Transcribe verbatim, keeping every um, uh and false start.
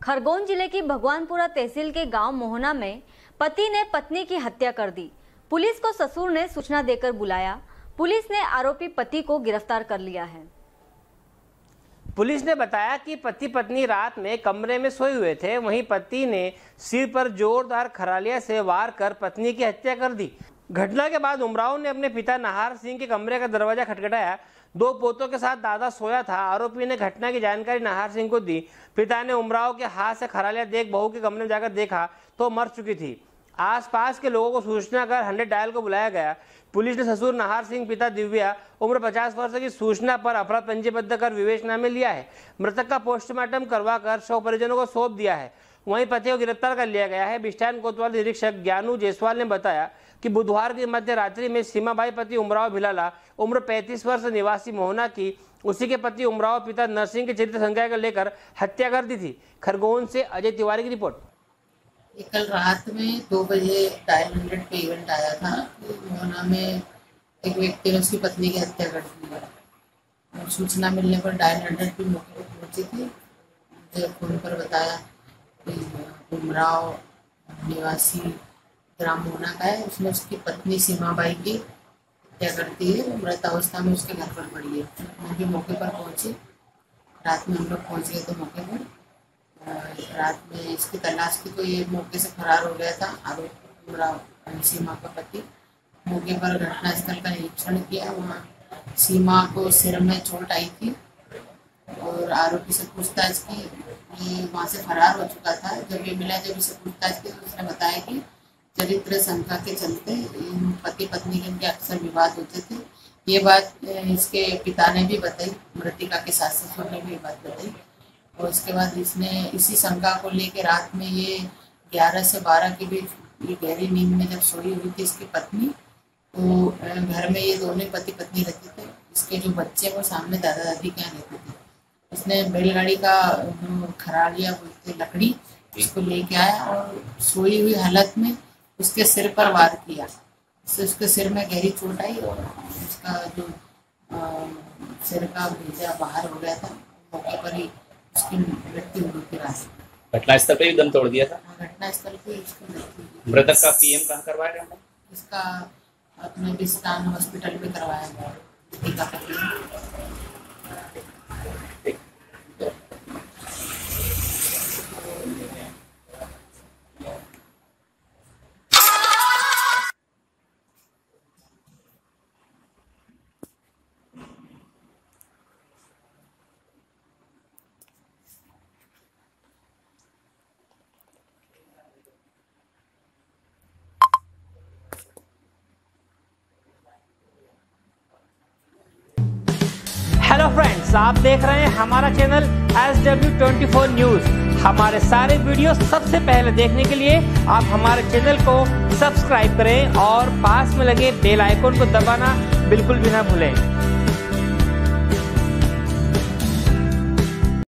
खरगोन जिले की भगवानपुरा तहसील के गांव मोहना में पति ने पत्नी की हत्या कर दी। पुलिस को ससुर ने सूचना देकर बुलाया। पुलिस ने आरोपी पति को गिरफ्तार कर लिया है। पुलिस ने बताया कि पति पत्नी रात में कमरे में सोए हुए थे। वहीं पति ने सिर पर जोरदार खरालिया से वार कर पत्नी की हत्या कर दी। घटना के बाद उमराव ने अपने पिता नाहर सिंह के कमरे का दरवाजा खटखटाया। दो पोतों के साथ दादा सोया था। आरोपी ने घटना की जानकारी नाहर सिंह को दी। पिता ने उमराव के हाथ से खरालिया देख बहू के कमरे में जाकर देखा तो मर चुकी थी। आसपास के लोगों को सूचना कर हंड्रेड डायल को बुलाया गया। पुलिस ने ससुर नाहर सिंह, पिता दिव्या उम्र पचास वर्ष की सूचना पर अपराध पंजीबद्ध कर विवेचना में लिया है। मृतक का पोस्टमार्टम करवाकर शव परिजनों को सौंप दिया है। वहीं पति को गिरफ्तार कर लिया गया है। बिस्टान कोतवाल निरीक्षक ज्ञानू जायसवाल ने बताया कि बुधवार की मध्य रात्रि में सीमाबाई पति उमराव भिलाला उम्र पैंतीस वर्ष निवासी मोहना की उसी के पति उमराव पिता नरसिंह के चरित्र संज्ञा को लेकर हत्या कर दी थी। खरगोन से अजय तिवारी की रिपोर्ट। कल रात में दो बजे डायल हंड्रेड पे इवेंट आया था। मोहना में एक व्यक्ति ने उसकी पत्नी की हत्या कर दी है। सूचना मिलने पर डायल हंड्रेड पे मौके पर पहुंची थी। मुझे फोन पर बताया कि उमराव निवासी ग्राम मोहना का है, उसने उसकी पत्नी सीमाबाई की हत्या कर दी है। मृत अवस्था में उसके घर पर पड़ी है। मैं भी मौके पर पहुंची। रात में हम लोग पहुँच गए थे मौके पर। रात में इसकी तलाश की तो ये मौके से फरार हो गया था। आरोपी उमराव सीमा का पति मौके पर घटनास्थल का निरीक्षण किया। वहाँ सीमा को सिर में चोट आई थी और आरोपी से पूछताछ की। ये वहाँ से फरार हो चुका था। जब ये मिला, जब इसे पूछताछ की तो उसने बताया कि चरित्र शंका के चलते पति पत्नी के इनके अक्सर विवाद होते थे। ये बात इसके पिता ने भी बताई, मृतिका के सास ससुर ने भी ये बात बताई। और इसके बाद इसने इसी शंका को लेकर रात में ये ग्यारह से बारह के बीच ये गहरी नींद में जब सोई हुई थी इसकी पत्नी, तो घर में ये दोनों पति पत्नी रहते थे। इसके जो बच्चे वो सामने दादा दादी के यहाँ रहते थे। इसने बैलगाड़ी का जो खरालिया बोलते लकड़ी उसको लेके आया और सोई हुई हालत में उसके सिर पर वार किया। इससे उसके सिर में गहरी चोट आई और उसका जो आ, सिर का भेजा बाहर हो गया था। मौके पर ही उसकी मृत्यु हुई थी। घटनास्थल पे ही दम तोड़ दिया था। घटनास्थल पे उसकी मृत्यु। मृतक का पीएम कहाँ करवाया गया? इसका अपने बिस्तान हॉस्पिटल में करवाया गया। हेलो फ्रेंड्स, आप देख रहे हैं हमारा channel S W twenty four news. हमारे सारे वीडियो सबसे पहले देखने के लिए आप हमारे चैनल को सब्सक्राइब करें और पास में लगे बेल आइकन को दबाना बिल्कुल भी ना भूलें।